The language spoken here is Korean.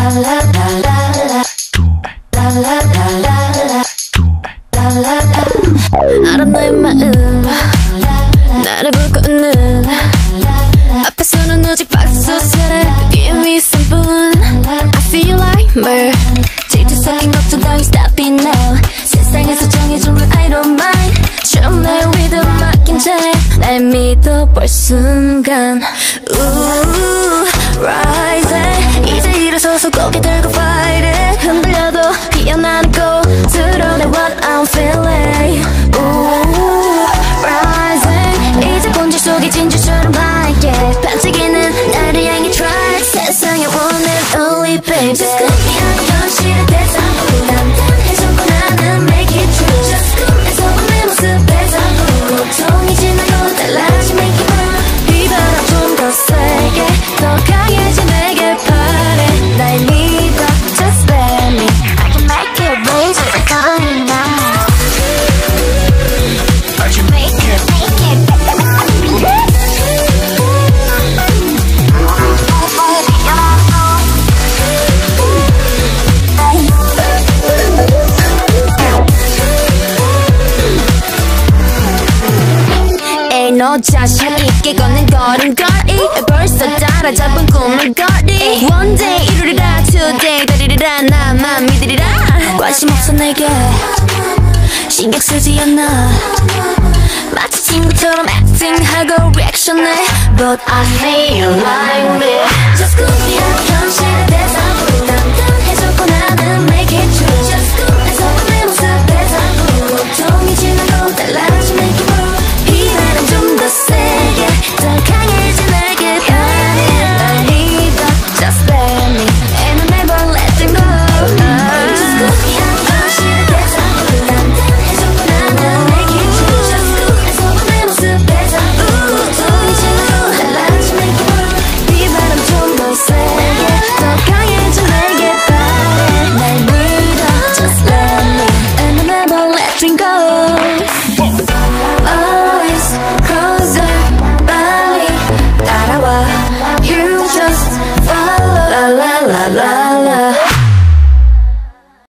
알아 너의 마음 나를 보고 웃는 앞에서는 오직 박수처럼 Give me some fun I feel like mer 질투 섞인 걱정 따윈 stop it now 세상에서 정해준 룰 I don't mind 좀 내 리듬 맡긴 채 날 믿어볼 순간 Ooh, rising 이제 일어서서 고개 들고 fight it 흔들려도 피어나는 꽃 드러내 what I'm feeling Ooh, rising 이제 본질 속에 진주처럼 밝게 반짝이는 나를 향해 try 세상의 one and only baby Just call me out 현실의 대상으로 단단해졌고 나는 make it true Just 꿈에서 내 모습에 자꾸 고통이 지나고 달라진 make it burn 이 바람 좀 더 세게 더 강해진 내게 바래 날 믿어 Just let me I can make it blaze with the gun now I can make it 너 자신 있게 걷는 걸음걸이 벌써 따라잡은 꿈을 거리 One day 이루리라 Today 다리리라 나만 믿으리라 관심 없어 내게 신경 쓰지 않아 마치 친구처럼 acting하고 리액션해 But I feel like me Just 꿈이야 현실